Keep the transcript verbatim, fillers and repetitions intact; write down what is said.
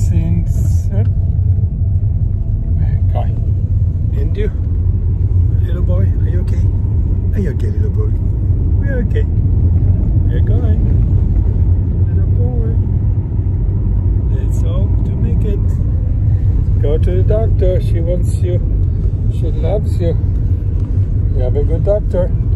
sind. Kai. And you, little boy, are you okay? Are you okay, little boy? We're okay. We're going. Little boy. Let's hope to make it. Go to the doctor. She wants you. She loves you. You have a good doctor.